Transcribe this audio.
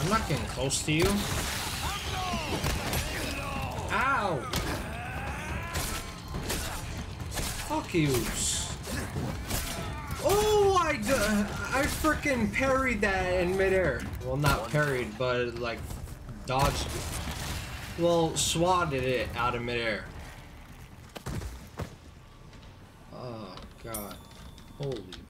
I'm not getting close to you. Ow! Fuck you. Oh, I freaking parried that in midair. Well, not parried, but like dodged it. Well, swatted it out of midair. Oh, God. Holy